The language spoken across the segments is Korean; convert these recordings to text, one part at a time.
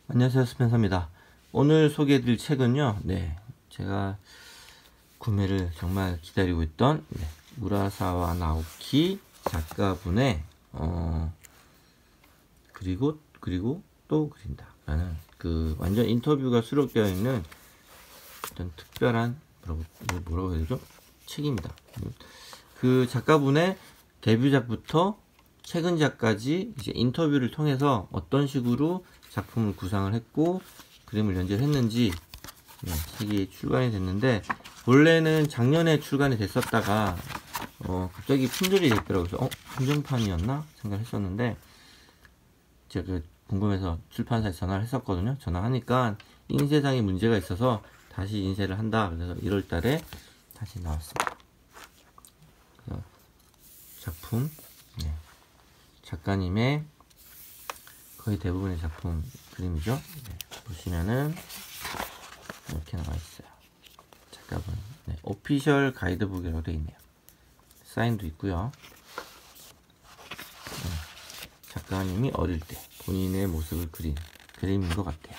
안녕하세요, 스펜서입니다. 오늘 소개해드릴 책은요, 제가 구매를 정말 기다리고 있던 무라사와 나오키 작가분의 그리고 또 그린다 라는 그 완전 인터뷰가 수록되어 있는 어떤 특별한 뭐라고 해야 되죠? 책입니다. 그 작가분의 데뷔작부터 최근작까지 이제 인터뷰를 통해서 어떤 식으로 작품을 구상을 했고 그림을 연재를 했는지 책이 출간이 됐는데, 원래는 작년에 출간이 됐었다가 갑자기 품절이 됐더라고요. 그래서 한정판이었나 생각을 했었는데, 제가 궁금해서 출판사에 전화를 했었거든요. 전화하니까 인쇄상에 문제가 있어서 다시 인쇄를 한다. 그래서 1월 달에 다시 나왔습니다. 작품, 작가님의 거의 대부분의 작품 그림이죠. 보시면은 이렇게 나와 있어요. 작가분 오피셜 가이드북이라고 되어 있네요. 사인도 있고요. 작가님이 어릴 때 본인의 모습을 그린 그림인 것 같아요.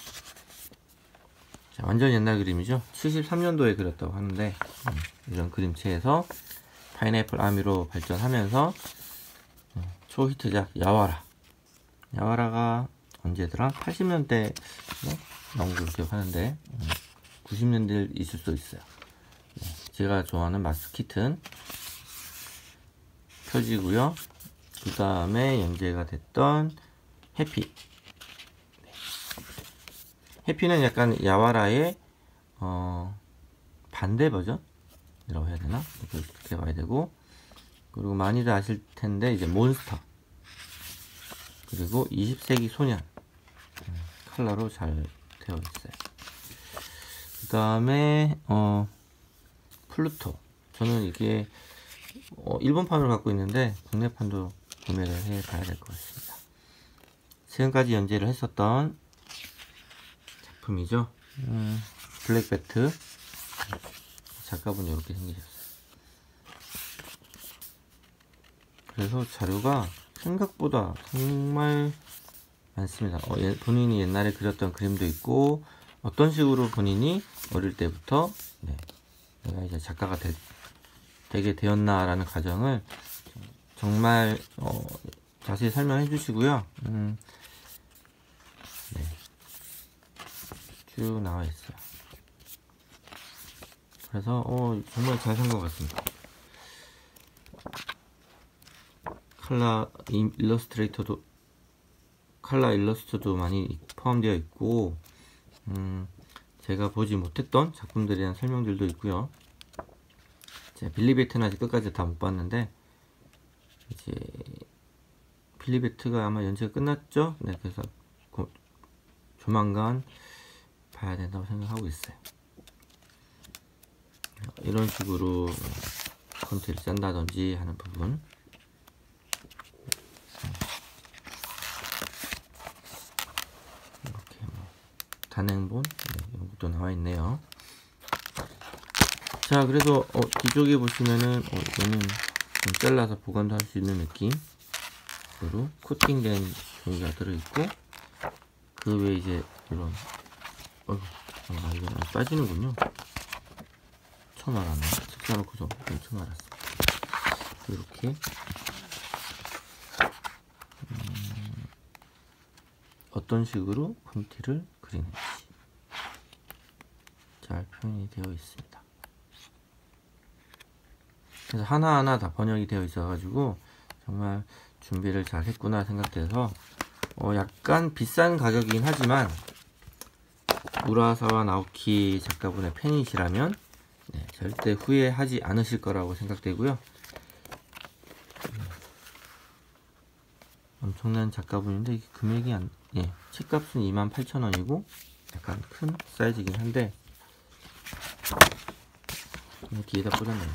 자, 완전 옛날 그림이죠. 73년도에 그렸다고 하는데, 이런 그림체에서 파인애플 아미로 발전하면서 초히트작 야와라가 언제더라? 80년대 나온 걸로 기억하는데 90년대 있을 수도 있어요. 제가 좋아하는 마스키튼 표지고요. 그 다음에 연재가 됐던 해피. 해피는 약간 야와라의 반대 버전이라고 해야 되나? 그렇게 봐야 되고, 그리고 많이들 아실 텐데 이제 몬스터, 그리고 20세기 소년 컬러로 잘 되어 있어요. 그 다음에 플루토. 저는 이게 일본판을 갖고 있는데 국내판도 구매를 해 봐야 될 것 같습니다. 지금까지 연재를 했었던 작품이죠. 블랙배트. 작가분이 이렇게 생기셨어요. 그래서 자료가 생각보다 정말 많습니다. 본인이 옛날에 그렸던 그림도 있고, 어떤 식으로 본인이 어릴 때부터 내가 이제 작가가 되게 되었나라는 과정을 정말 자세히 설명해 주시고요. 쭉 나와 있어요. 그래서 정말 잘 산 것 같습니다. 칼라 일러스트도 많이 포함되어 있고, 제가 보지 못했던 작품들에 대한 설명들도 있고요. 제가 빌리베트는 아직 끝까지 다 못 봤는데, 이제 빌리베트가 아마 연재가 끝났죠? 그래서 조만간 봐야 된다고 생각하고 있어요. 이런 식으로 컨텐츠를 짠다든지 하는 부분, 이렇게 단행본 이런 것도 나와 있네요. 자, 그래서 뒤쪽에 보시면은 이거는 좀 잘라서 보관도 할 수 있는 느낌으로 코팅된 종이가 들어있고, 그 외에 이제 이런 이건 빠지는군요. 처음 알았네. 습사놓고 좀 처음 알았어. 이렇게 어떤 식으로 콘티를 그리는지 잘 표현이 되어 있습니다. 그래서 하나하나 다 번역이 되어 있어 가지고 정말 준비를 잘 했구나 생각돼서 약간 비싼 가격이긴 하지만 무라사와 나오키 작가분의 팬이시라면 절대 후회하지 않으실 거라고 생각되고요. 엄청난 작가분인데 이게 금액이 책값은 28,000원이고 약간 큰 사이즈이긴 한데 뒤에다 꽂았네요.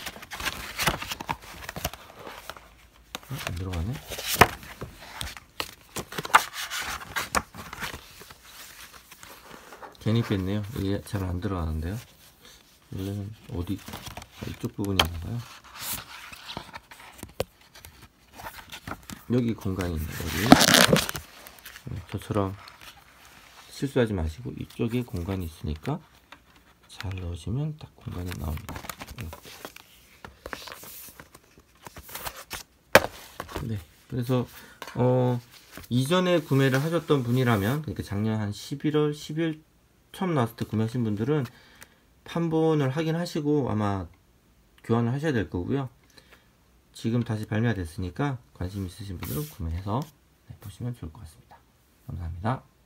안 들어가네. 괜히 뺐네요. 이게 잘 안 들어가는데요. 원래는 이쪽 부분인가요? 여기 공간이 있네요. 여기 저처럼 실수하지 마시고 이쪽에 공간이 있으니까 잘 넣으시면 딱 공간이 나옵니다. 이렇게. 네, 그래서 이전에 구매를 하셨던 분이라면, 그러니까 작년 한 11월 10일 처음 나왔을 때 구매하신 분들은 판본을 확인하시고 아마 교환을 하셔야 될 거고요. 지금 다시 발매가 됐으니까 관심 있으신 분들은 구매해서 보시면 좋을 것 같습니다. 감사합니다.